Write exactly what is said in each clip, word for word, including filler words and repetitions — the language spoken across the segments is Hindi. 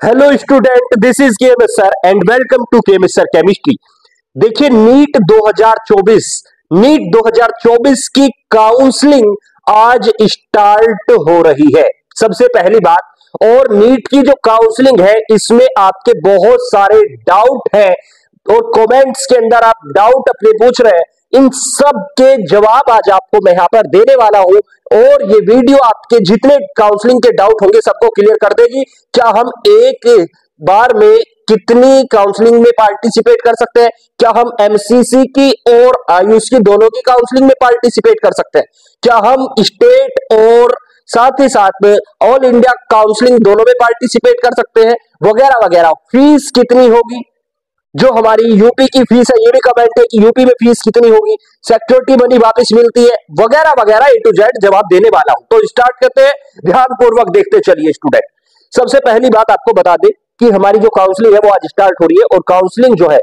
Hello student, this is K M S sir and welcome to K M S sir chemistry. देखिए, नीट दो हज़ार चौबीस नीट दो हज़ार चौबीस की काउंसलिंग आज स्टार्ट हो रही है। सबसे पहली बात, और नीट की जो काउंसलिंग है इसमें आपके बहुत सारे डाउट हैं और कमेंट्स के अंदर आप डाउट अपने पूछ रहे हैं, इन सब के जवाब आज आपको मैं यहां पर देने वाला हूं और ये वीडियो आपके जितने काउंसलिंग के डाउट होंगे सबको क्लियर कर देगी। क्या हम एक बार में कितनी काउंसलिंग में पार्टिसिपेट कर सकते हैं, क्या हम एमसीसी की और आयुष की दोनों की काउंसलिंग में पार्टिसिपेट कर सकते हैं, क्या हम स्टेट और साथ ही साथ में ऑल इंडिया काउंसलिंग दोनों में पार्टिसिपेट कर सकते हैं, वगैरह वगैरह। फीस कितनी होगी, जो हमारी यूपी की फीस है ये भी कमेंट है कि यूपी में फीस कितनी होगी, सिक्योरिटी मनी वापस मिलती है, वगैरह वगैरह ए टू जेड जवाब देने वाला हूं। तो स्टार्ट करते हैं, ध्यानपूर्वक देखते चलिए स्टूडेंट। सबसे पहली बात आपको बता दें कि हमारी जो काउंसलिंग है वो आज स्टार्ट हो रही है, और काउंसलिंग जो है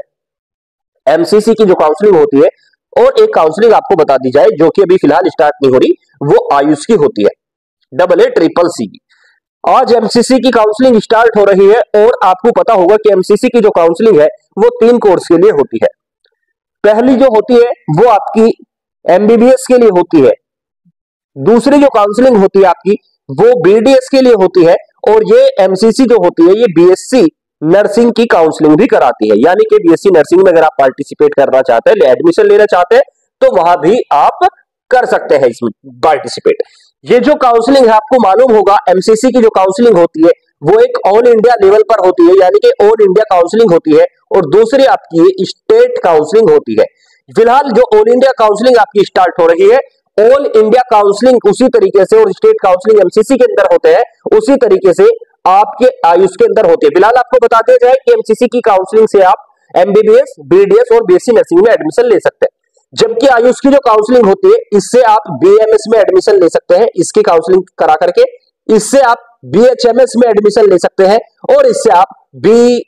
एमसीसी की जो काउंसलिंग होती है, और एक काउंसलिंग आपको बता दी जाए जो कि अभी फिलहाल स्टार्ट नहीं हो रही, वो आयुष की होती है, डबल ए ट्रिपल सी की। आज एमसीसी की काउंसलिंग स्टार्ट हो रही है, और आपको पता होगा कि एमसीसी की जो काउंसलिंग है वो तीन कोर्स के लिए होती है। पहली जो होती है वो आपकी एमबीबीएस के लिए होती है, दूसरी जो काउंसलिंग होती है आपकी वो बीडीएस के लिए होती है, और ये एमसीसी जो होती है ये बीएससी नर्सिंग की काउंसलिंग भी कराती है। यानी कि बीएससी नर्सिंग में अगर आप पार्टिसिपेट करना चाहते हैं, एडमिशन लेना चाहते हैं, तो वहां भी आप कर सकते हैं इसमें पार्टिसिपेट। ये जो काउंसलिंग है आपको मालूम होगा, एमसीसी की जो काउंसलिंग होती है वो एक ऑल इंडिया लेवल पर होती है, यानी कि ऑल इंडिया काउंसलिंग होती है, और दूसरी आपकी स्टेट काउंसलिंग होती है। फिलहाल जो ऑल इंडिया काउंसलिंग आपकी स्टार्ट हो रही है, ऑल इंडिया काउंसलिंग उसी तरीके से, और स्टेट काउंसलिंग एमसीसी के अंदर होते हैं उसी तरीके से आपके आयुष के अंदर होती है। फिलहाल आपको बता दिया जाए कि एमसीसी की काउंसलिंग से आप एमबीबीएस, बीडीएस और बीएससी नर्सिंग में एडमिशन ले सकते हैं, जबकि आयुष की जो काउंसलिंग होती है इससे आप बीएमएस में एडमिशन ले सकते हैं, इसकी काउंसलिंग करा करके। इससे आप बीएचएमएस में एडमिशन ले सकते हैं, और इससे आप बी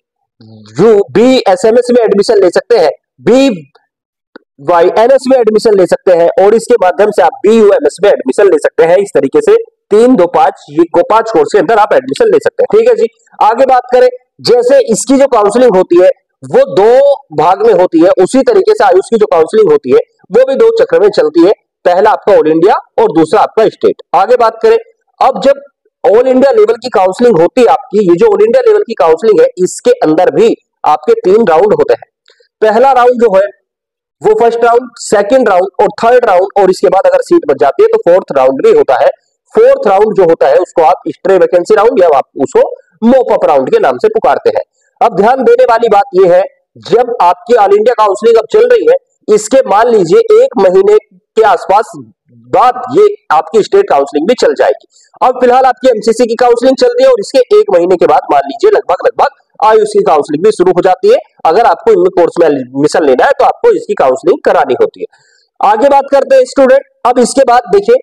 बीएसएमएस में एडमिशन ले सकते हैं, बी वाईएनएस में एडमिशन ले सकते हैं, और इसके माध्यम से आप बीयूएमएस में एडमिशन ले सकते हैं। इस तरीके से तीन दो पांच ये को पांच कोर्स के अंदर आप एडमिशन ले सकते हैं। ठीक है जी, आगे बात करें, जैसे इसकी जो काउंसलिंग होती है वो दो भाग में होती है, उसी तरीके से आयुष की जो काउंसलिंग होती है वो भी दो चक्र में चलती है, पहला आपका ऑल इंडिया और दूसरा आपका स्टेट। आगे बात करें, अब जब ऑल इंडिया लेवल की काउंसलिंग होती है आपकी, ये जो ऑल इंडिया लेवल की काउंसलिंग है इसके अंदर भी आपके तीन राउंड होते हैं। पहला राउंड जो है वो फर्स्ट राउंड, सेकंड राउंड और थर्ड राउंड, और इसके बाद अगर सीट बच जाती है तो फोर्थ राउंड भी होता है। फोर्थ राउंड जो होता है उसको आप स्ट्रे वैकेंसी राउंड या आप उसको मोप अप राउंड के नाम से पुकारते हैं। अब ध्यान देने वाली बात यह है, जब आपकी ऑल इंडिया काउंसलिंग अब चल रही है, इसके मान लीजिए एक महीने के आसपास बाद ये आपकी स्टेट काउंसलिंग भी चल जाएगी। अब फिलहाल आपकी एमसीसी की काउंसलिंग चल रही है, और इसके एक महीने के बाद मान लीजिए लगभग लगभग आयुष की काउंसलिंग भी शुरू हो जाती है। अगर आपको इनमें कोर्स में एडमिशन लेना है तो आपको इसकी काउंसलिंग करानी होती है। आगे बात करते हैं स्टूडेंट, अब इसके बाद देखिए,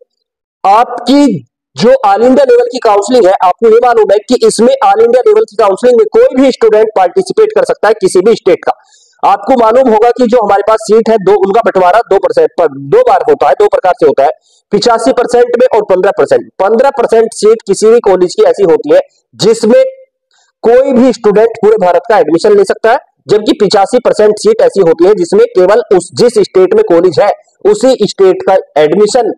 आपकी जो ऑल इंडिया लेवल की काउंसलिंग है, आपको ये मालूम है कि इसमें ऑल इंडिया लेवल की काउंसलिंग में कोई भी स्टूडेंट पार्टिसिपेट कर सकता है किसी भी स्टेट का। आपको मालूम होगा कि जो हमारे पास सीट है दो, उनका बंटवारा दो परसेंट पर दो बार होता है, दो प्रकार से होता है, पिचासी परसेंट में और पंद्रह परसेंट। पंद्रह परसेंट सीट किसी भी कॉलेज की ऐसी होती है जिसमें कोई भी स्टूडेंट पूरे भारत का एडमिशन ले सकता है, जबकि पिचासी परसेंट सीट ऐसी होती है जिसमें केवल उस जिस स्टेट में कॉलेज है उसी स्टेट का एडमिशन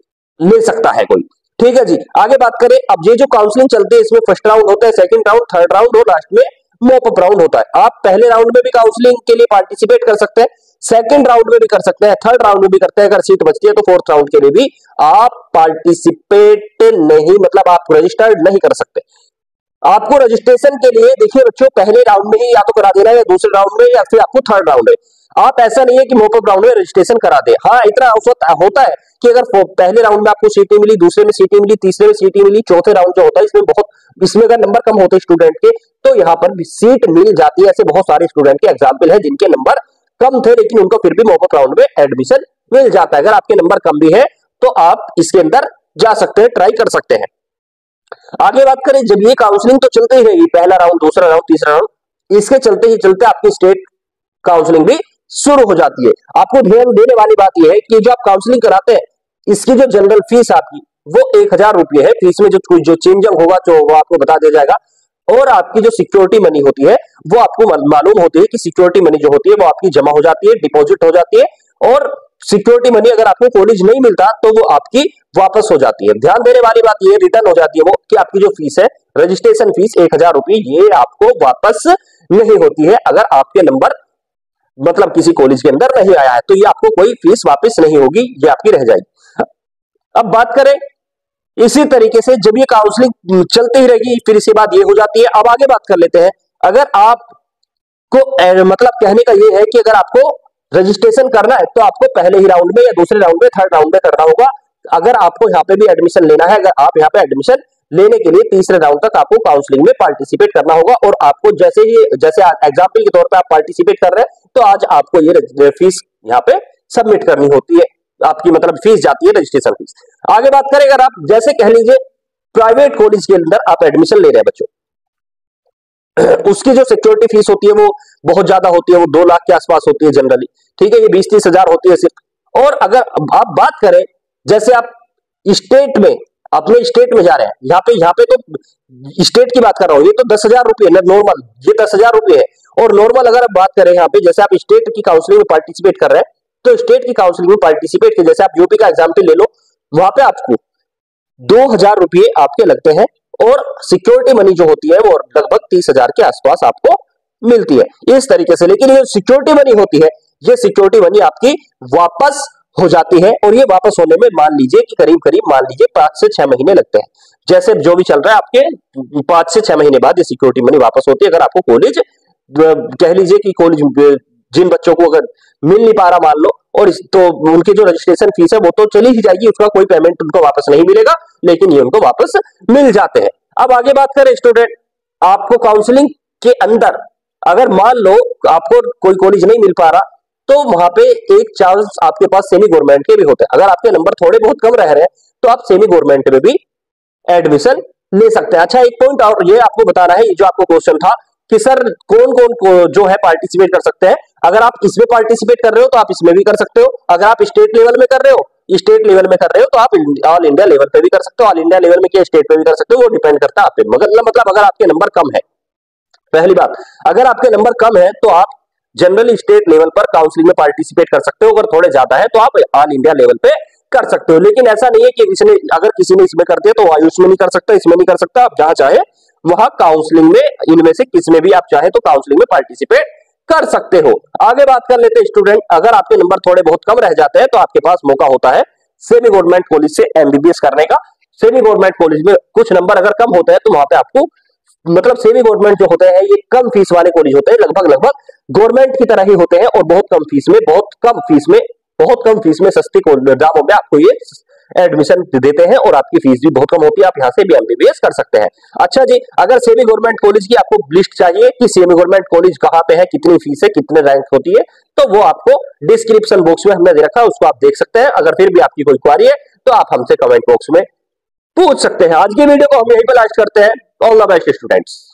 ले सकता है कोई। ठीक है जी, आगे बात करें, अब ये जो काउंसलिंग चलती है इसमें फर्स्ट राउंड होता है, सेकंड राउंड, थर्ड राउंड और लास्ट में मोप अप राउंड होता है। आप पहले राउंड में भी काउंसलिंग के लिए पार्टिसिपेट कर सकते हैं, सेकंड राउंड में भी कर सकते हैं, थर्ड राउंड में भी करते हैं। अगर सीट बचती है तो फोर्थ राउंड के लिए भी आप पार्टिसिपेट नहीं, मतलब आप रजिस्टर्ड नहीं कर सकते। आपको रजिस्ट्रेशन के लिए देखिए बच्चों, पहले राउंड में ही या तो करा देना है, या दूसरे राउंड में, या फिर आपको थर्ड राउंड में। आप ऐसा नहीं है कि मोप अप राउंड में रजिस्ट्रेशन करा दे। हाँ, इतना होता है कि अगर पहले राउंड में आपको सीटें मिली, दूसरे में सीटें मिली, तीसरे में सीटें मिली, चौथे राउंड जो होता है इसमें बहुत इसमें अगर नंबर कम होते हैं स्टूडेंट के तो यहाँ पर भी सीट मिल जाती है। ऐसे बहुत सारे स्टूडेंट के एग्जाम्पल है जिनके नंबर कम थे लेकिन उनको फिर भी मोप अप राउंड में एडमिशन मिल जाता है। अगर आपके नंबर कम भी है तो आप इसके अंदर जा सकते हैं, ट्राई कर सकते हैं। आगे बात करें, जब ये काउंसलिंग तो चलते ही रहेगी, पहला राउंड, दूसरा राउंड, तीसरा राउंड, इसके चलते ही चलते आपकी स्टेट काउंसलिंग भी शुरू हो जाती है। आपको ध्यान देने वाली बात यह है कि जो आप काउंसलिंग कराते हैं इसकी जो जनरल फीस आपकी वो एक हजार रुपये है। फीस में जो जो चेंज होगा जो वो आपको बता दिया जाएगा। और आपकी जो सिक्योरिटी मनी होती है वो आपको मालूम होती है कि सिक्योरिटी मनी जो होती है वो आपकी जमा हो जाती है, डिपॉजिट हो जाती है, और सिक्योरिटी मनी अगर आपको कॉलेज नहीं मिलता तो वो आपकी वापस हो जाती है। ध्यान देने वाली बात ये रिटर्न हो जाती है वो कि आपकी जो फीस है, रजिस्ट्रेशन फीस एक हजार रुपये, ये आपको वापस नहीं होती है अगर आपके नंबर मतलब किसी कॉलेज के अंदर नहीं आया है, तो ये आपको कोई फीस वापस नहीं होगी, ये आपकी रह जाएगी। अब बात करें इसी तरीके से जब ये काउंसलिंग चलती ही रहेगी फिर इसके बाद ये हो जाती है। अब आगे बात कर लेते हैं, अगर आपको मतलब कहने का ये है कि अगर आपको रजिस्ट्रेशन करना है तो आपको पहले ही राउंड में या दूसरे राउंड में, थर्ड राउंड में करना होगा। अगर आपको यहाँ पे भी एडमिशन लेना है, अगर आप यहाँ पे एडमिशन लेने के लिए तीसरे राउंड तक आपको काउंसलिंग में पार्टिसिपेट करना होगा, और आपको जैसे ही जैसे एग्जाम्पल के तौर पे आप पार्टिसिपेट कर रहे हैं तो आज आपको ये फीस यहाँ पे सबमिट करनी होती है, आपकी मतलब फीस जाती है रजिस्ट्रेशन फीस। आगे बात करें, अगर आप जैसे कह लीजिए प्राइवेट कॉलेज के अंदर आप एडमिशन ले रहे हैं बच्चों, उसकी जो सिक्योरिटी फीस होती है वो बहुत ज्यादा होती है, वो दो लाख के आसपास होती है जनरली, ठीक है, ये बीस तीस हजार होती है सिर्फ। और अगर आप बात करें जैसे आप स्टेट में अपने स्टेट में जा रहे हैं, यहाँ पे यहाँ पे तो स्टेट की बात कर रहा हूँ, ये तो दस हजार रुपये नॉर्मल, ये दस हजार रुपये है। और नॉर्मल अगर आप बात करें यहाँ पे जैसे आप स्टेट की काउंसलिंग में पार्टिसिपेट कर रहे हैं, तो स्टेट की काउंसलिंग में पार्टिसिपेट के जैसे आप यूपी का एग्जाम्पल ले लो, वहां पे आपको दो हजार रुपये आपके लगते हैं, और सिक्योरिटी मनी जो होती है वो लगभग तीस हजार के आसपास आपको मिलती है इस तरीके से। लेकिन ये सिक्योरिटी मनी होती है, ये सिक्योरिटी मनी आपकी वापस हो जाती है, और ये वापस होने में मान लीजिए कि करीब करीब मान लीजिए पांच से छह महीने लगते हैं। जैसे जो भी चल रहा है आपके पांच से छह महीने बाद ये सिक्योरिटी मनी वापस होती है। अगर आपको कॉलेज कह लीजिए कि कॉलेज जिन बच्चों को अगर मिल नहीं पा रहा मान लो, और इस, तो उनकी जो रजिस्ट्रेशन फीस है वो तो चली ही जाएगी, उसका कोई पेमेंट उनको वापस नहीं मिलेगा, लेकिन ये उनको वापस मिल जाते हैं। अब आगे बात करें स्टूडेंट, आपको काउंसलिंग के अंदर अगर मान लो आपको कोई कॉलेज नहीं मिल पा रहा, तो वहां पे एक चांस आपके पास सेमी गवर्नमेंट के भी होते हैं। अगर आपके नंबर थोड़े बहुत कम रह रहे हैं तो आप सेमी गवर्नमेंट में भी एडमिशन ले सकते हैं। अच्छा, एक पॉइंट और ये आपको बताना है, ये जो आपको क्वेश्चन था कि सर कौन कौन को जो है पार्टिसिपेट कर सकते हैं। अगर आप इसमें पार्टिसिपेट कर रहे हो तो आप इसमें भी कर सकते हो, अगर आप स्टेट लेवल में कर रहे हो स्टेट लेवल में कर रहे हो तो आप ऑल इंडिया लेवल पे भी कर सकते हो, ऑल इंडिया लेवल में क्या स्टेट पे भी कर सकते हो, वो डिपेंड करता है आप पे। मगर मतलब अगर आपके नंबर कम है, पहली बात अगर आपके नंबर कम है तो आप जनरली स्टेट लेवल पर काउंसलिंग में पार्टिसिपेट कर सकते हो, अगर थोड़े ज्यादा है तो आप ऑल इंडिया लेवल पे कर सकते हो। लेकिन ऐसा नहीं है कि इसने अगर किसी ने इसमें कर दिया तो आयुष में नहीं कर सकता, इसमें नहीं कर सकता, आप जहां चाहे वहां काउंसलिंग में इनमें से किसमें भी आप चाहे तो काउंसलिंग में पार्टिसिपेट कर सकते हो। आगे बात कर लेते हैं स्टूडेंट, अगर आपके नंबर थोड़े बहुत कम रह जाते हैं तो आपके पास मौका होता है सेमी गवर्नमेंट कॉलेज से एमबीबीएस करने का। सेमी गवर्नमेंट कॉलेज में कुछ नंबर अगर कम होता है तो वहां पे आपको मतलब सेमी गवर्नमेंट जो होते हैं ये कम फीस वाले कॉलेज होते हैं, लगभग लगभग गवर्नमेंट की तरह ही होते हैं, और बहुत कम फीस में बहुत कम फीस में बहुत कम फीस में सस्ती दामों में आपको ये एडमिशन देते हैं, और आपकी फीस भी बहुत कम होती है, आप यहाँ से भी एमबीबीएस कर सकते हैं। अच्छा जी, अगर सेमी गवर्नमेंट कॉलेज की आपको लिस्ट चाहिए कि सेमी गवर्नमेंट कॉलेज कहाँ पे है, कितनी फीस है, कितने रैंक होती है, तो वो आपको डिस्क्रिप्शन बॉक्स में हमने दे रखा है, उसको आप देख सकते हैं। अगर फिर भी आपकी कोई क्वारी है तो आप हमसे कमेंट बॉक्स में पूछ सकते हैं। आज की वीडियो को हम यहीं पर लास्ट करते हैं। All the best students.